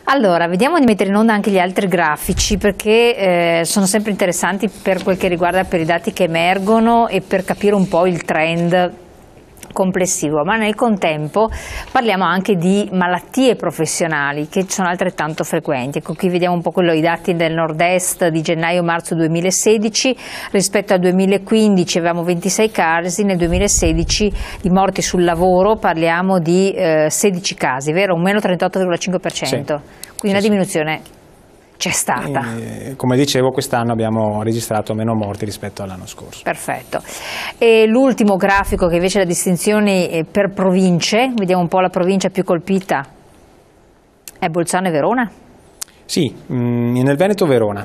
Allora, vediamo di mettere in onda anche gli altri grafici perché sono sempre interessanti per quel che riguarda per i dati che emergono e per capire un po' il trend complessivo, ma nel contempo parliamo anche di malattie professionali che sono altrettanto frequenti. Ecco, qui vediamo un po' i dati del nord-est di gennaio-marzo 2016, rispetto al 2015 avevamo 26 casi, nel 2016 di morti sul lavoro parliamo di 16 casi, vero? Un meno 38,5%, sì. Quindi una diminuzione c'è stata. Come dicevo, quest'anno abbiamo registrato meno morti rispetto all'anno scorso. Perfetto. E l'ultimo grafico che invece è la distinzione per province, vediamo un po' la provincia più colpita, è Bolzano e Verona? Sì, nel Veneto Verona,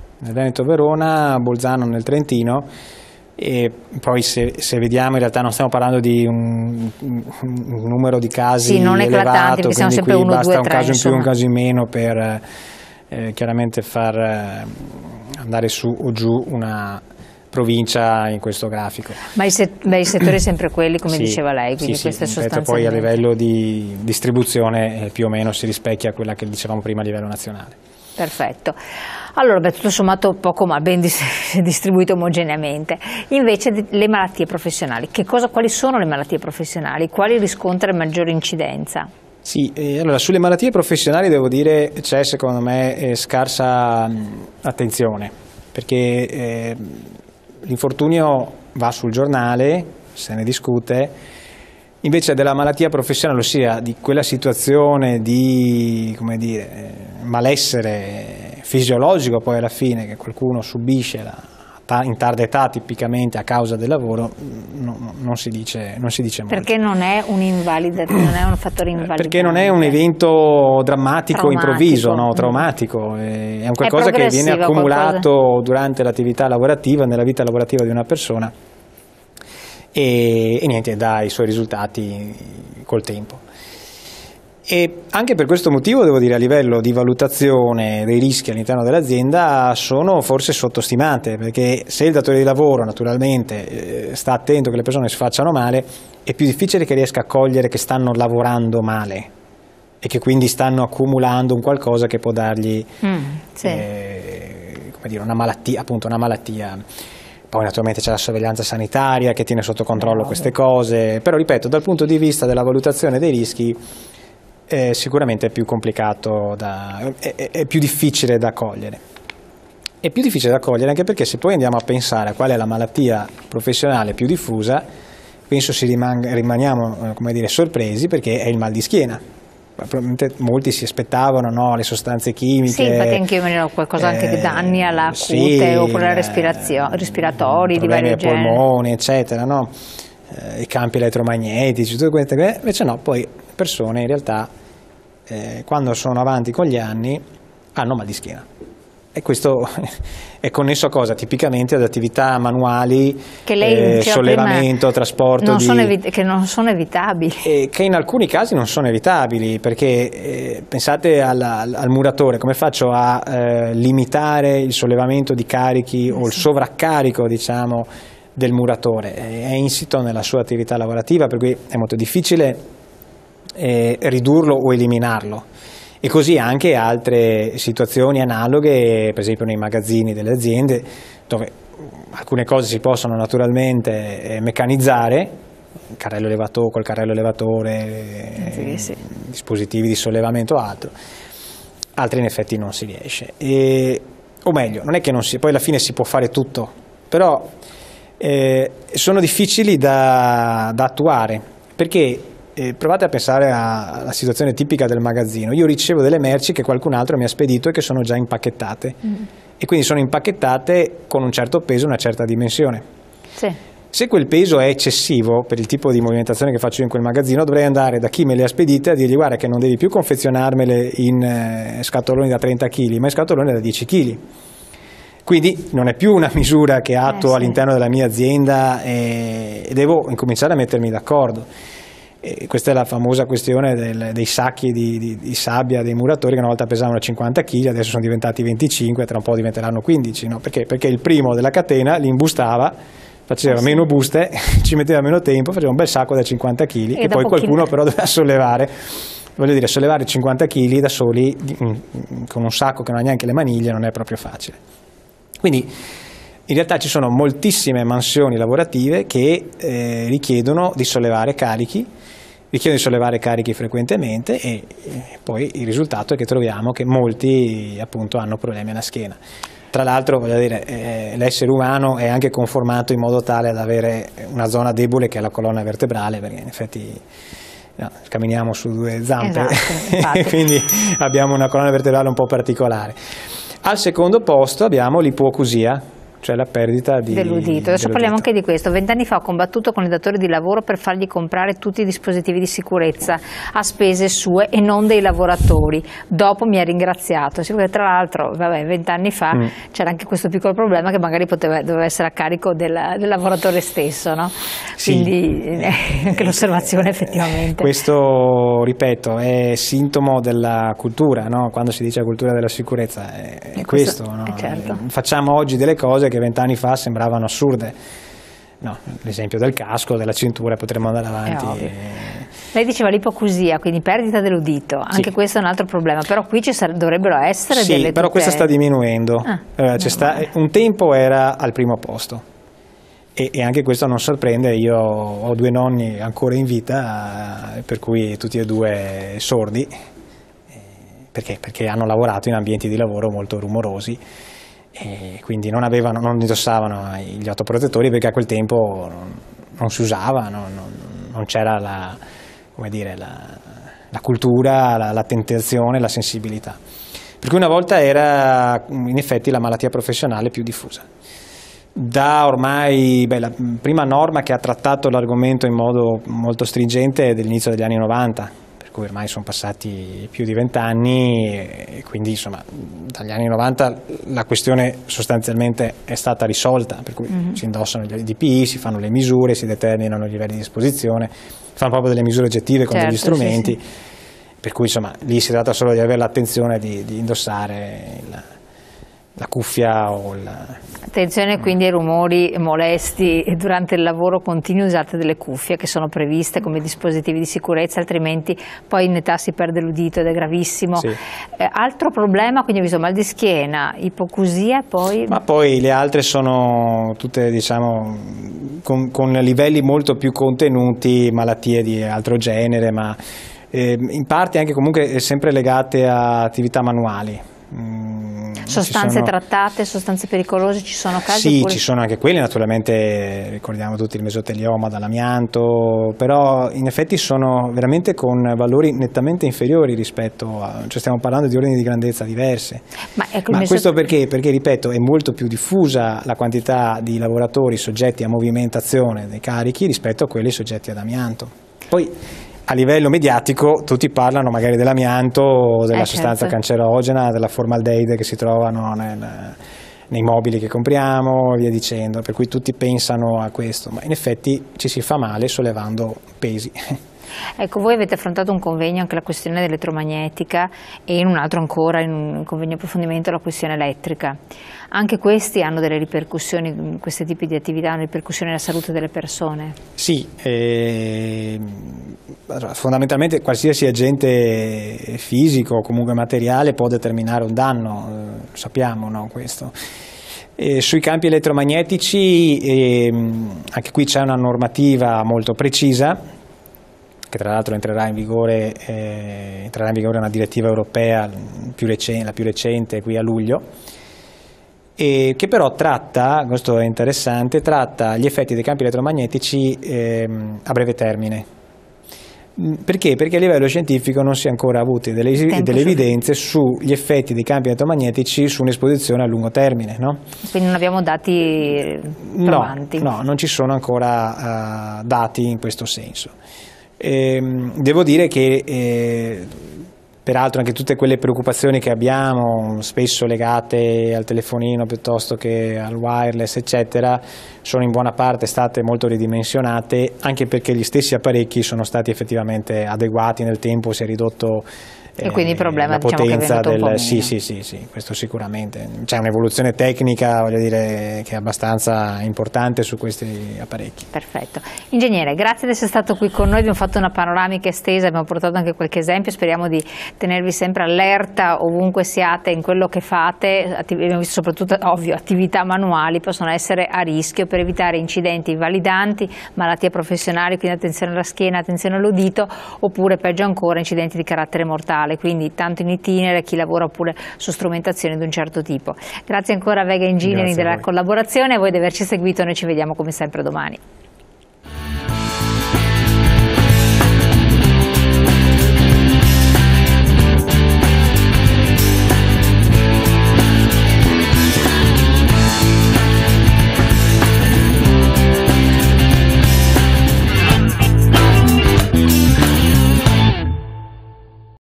Bolzano nel Trentino, e poi se vediamo in realtà non stiamo parlando di un numero di casi non elevato, perché siamo sempre quindi 1, basta 2, 3, un caso in più, insomma. un caso in meno per chiaramente far andare su o giù una provincia in questo grafico. Ma i settori sempre quelli, come diceva lei, quindi sì, questo è sostanzialmente. Poi a livello di distribuzione più o meno si rispecchia quella che dicevamo prima a livello nazionale. Perfetto. Allora, tutto sommato poco ma ben distribuito omogeneamente. Invece le malattie professionali, quali sono le malattie professionali? Quali riscontra maggiore incidenza? Sì, allora sulle malattie professionali devo dire c'è secondo me scarsa attenzione, perché l'infortunio va sul giornale, se ne discute, invece della malattia professionale, ossia di quella situazione di, come dire, malessere fisiologico poi alla fine che qualcuno subisce in tarda età tipicamente a causa del lavoro, non si dice molto. Perché non è un fattore invalidante? Perché non è un evento drammatico, improvviso, no? Traumatico, è un qualcosa che viene accumulato durante l'attività lavorativa, nella vita lavorativa di una persona e niente, dà i suoi risultati col tempo. E anche per questo motivo devo dire a livello di valutazione dei rischi all'interno dell'azienda sono forse sottostimate, perché se il datore di lavoro naturalmente sta attento che le persone si facciano male, è più difficile che riesca a cogliere che stanno lavorando male e che quindi stanno accumulando un qualcosa che può dargli come dire, una malattia, appunto una malattia. Poi naturalmente c'è la sorveglianza sanitaria che tiene sotto controllo queste cose, però ripeto, dal punto di vista della valutazione dei rischi sicuramente è più complicato, è più difficile da cogliere. È più difficile da cogliere anche perché se poi andiamo a pensare a qual è la malattia professionale più diffusa, penso rimaniamo come dire, sorpresi, perché è il mal di schiena. Probabilmente molti si aspettavano, no, le sostanze chimiche. Sì, infatti anche io mi ho qualcosa anche che danni alla cute oppure alla respiratori di vario genere. Polmoni, eccetera, no? I campi elettromagnetici, tutte queste cose. Invece no, poi persone in realtà quando sono avanti con gli anni hanno mal di schiena. E questo è connesso a cosa? Tipicamente ad attività manuali, che lei sollevamento, trasporto, che non sono evitabili. Che in alcuni casi non sono evitabili, perché pensate al muratore, come faccio a limitare il sollevamento di carichi o il sovraccarico, diciamo, del muratore? È insito nella sua attività lavorativa, per cui è molto difficile ridurlo o eliminarlo. E così anche altre situazioni analoghe, per esempio nei magazzini delle aziende, dove alcune cose si possono naturalmente meccanizzare, col carrello elevatore, dispositivi di sollevamento o altro, altri in effetti non si riesce. O meglio, non è che non si, poi alla fine si può fare tutto, però sono difficili da attuare, perché provate a pensare alla situazione tipica del magazzino. Io ricevo delle merci che qualcun altro mi ha spedito e che sono già impacchettate, e quindi sono impacchettate con un certo peso, una certa dimensione. Se quel peso è eccessivo per il tipo di movimentazione che faccio io in quel magazzino, dovrei andare da chi me le ha spedite a dirgli: guarda che non devi più confezionarmele in scatoloni da 30 kg, ma in scatoloni da 10 kg. Quindi non è più una misura che attuo all'interno della mia azienda e devo incominciare a mettermi d'accordo. Questa è la famosa questione dei sacchi di sabbia dei muratori, che una volta pesavano 50 kg, adesso sono diventati 25, tra un po' diventeranno 15, no? Perché il primo della catena li imbustava, faceva meno buste, ci metteva meno tempo, faceva un bel sacco da 50 kg e poi qualcuno però doveva sollevare voglio dire, sollevare 50 kg da soli con un sacco che non ha neanche le maniglie non è proprio facile. Quindi in realtà ci sono moltissime mansioni lavorative che richiedono di sollevare carichi frequentemente e poi il risultato è che troviamo che molti appunto hanno problemi alla schiena. Tra l'altro, voglio dire, l'essere umano è anche conformato in modo tale ad avere una zona debole che è la colonna vertebrale, perché in effetti camminiamo su due zampe, esatto, quindi abbiamo una colonna vertebrale un po' particolare. Al secondo posto abbiamo l'ipoacusia, cioè la perdita dell'udito. Adesso parliamo anche di questo. 20 anni fa ho combattuto con il datore di lavoro per fargli comprare tutti i dispositivi di sicurezza a spese sue e non dei lavoratori. Dopo mi ha ringraziato. Tra l'altro, 20 anni fa c'era anche questo piccolo problema che magari doveva essere a carico del lavoratore stesso, no? Quindi anche l'osservazione effettivamente. Questo, ripeto, è sintomo della cultura, no? Quando si dice cultura della sicurezza è questo, no? Certo. Facciamo oggi delle cose che 20 anni fa sembravano assurde. No, l'esempio del casco, della cintura, potremmo andare avanti. Lei diceva l'ipoacusia, quindi perdita dell'udito, anche questo è un altro problema, però qui dovrebbero essere delle però questa sta diminuendo. Un tempo era al primo posto e anche questo non sorprende. Io ho 2 nonni ancora in vita, per cui tutti e 2 sordi, perché hanno lavorato in ambienti di lavoro molto rumorosi. E quindi non indossavano gli autoprotettori perché a quel tempo non si usava, non c'era la cultura, l'attenzione, la sensibilità. Per cui una volta era in effetti la malattia professionale più diffusa. Da ormai, la prima norma che ha trattato l'argomento in modo molto stringente è dell'inizio degli anni 90, per cui ormai sono passati più di 20 anni e quindi insomma dagli anni 90 la questione sostanzialmente è stata risolta, per cui si indossano gli DPI, si fanno le misure, si determinano i livelli di esposizione, si fanno proprio delle misure oggettive con degli strumenti, per cui insomma lì si tratta solo di avere l'attenzione di indossare la cuffia o Attenzione quindi ai rumori molesti durante il lavoro, continui usate delle cuffie che sono previste come dispositivi di sicurezza, altrimenti poi in età si perde l'udito ed è gravissimo. Altro problema, quindi ho visto mal di schiena, ipoacusia, poi... Ma poi le altre sono tutte diciamo con livelli molto più contenuti, malattie di altro genere, ma in parte anche comunque sempre legate a attività manuali. Sostanze trattate, sostanze pericolose, ci sono casi? Sì, ci sono anche quelli, naturalmente ricordiamo tutti il mesotelioma dall'amianto, però in effetti sono veramente con valori nettamente inferiori rispetto cioè stiamo parlando di ordini di grandezza diverse. Ma questo perché? Perché ripeto è molto più diffusa la quantità di lavoratori soggetti a movimentazione dei carichi rispetto a quelli soggetti ad amianto. Poi a livello mediatico tutti parlano magari dell'amianto, della sostanza cancerogena, della formaldeide che si trovano nei mobili che compriamo e via dicendo, per cui tutti pensano a questo, ma in effetti ci si fa male sollevando pesi. Ecco, voi avete affrontato un convegno anche la questione dell'elettromagnetica e in un altro ancora, in un convegno approfondimento, la questione elettrica. Anche questi hanno delle ripercussioni, questi tipi di attività hanno ripercussioni nella salute delle persone? Sì, fondamentalmente qualsiasi agente fisico o comunque materiale può determinare un danno, sappiamo, no, questo. Sui campi elettromagnetici anche qui c'è una normativa molto precisa, che tra l'altro entrerà in vigore una direttiva europea la più recente qui a luglio, e che però tratta, questo è interessante, tratta gli effetti dei campi elettromagnetici a breve termine. Perché? Perché a livello scientifico non si è ancora avuti delle evidenze sugli effetti dei campi elettromagnetici su un'esposizione a lungo termine, no? Quindi non abbiamo dati probanti? No, non ci sono ancora dati in questo senso. Devo dire che peraltro anche tutte quelle preoccupazioni che abbiamo, spesso legate al telefonino piuttosto che al wireless eccetera, sono in buona parte state molto ridimensionate, anche perché gli stessi apparecchi sono stati effettivamente adeguati nel tempo, si è ridotto E quindi il problema, la diciamo, potenza che è venuto un po' sì, questo sicuramente. C'è un'evoluzione tecnica, voglio dire, che è abbastanza importante su questi apparecchi. Perfetto. Ingegnere, grazie di essere stato qui con noi, abbiamo fatto una panoramica estesa, abbiamo portato anche qualche esempio, speriamo di tenervi sempre allerta ovunque siate in quello che fate. Abbiamo visto soprattutto, ovvio, attività manuali possono essere a rischio, per evitare incidenti invalidanti, malattie professionali, quindi attenzione alla schiena, attenzione all'udito, oppure peggio ancora incidenti di carattere mortale, quindi tanto in itinere chi lavora oppure su strumentazioni di un certo tipo. Grazie ancora a Vega Engineering della collaborazione, a voi di averci seguito, noi ci vediamo come sempre domani.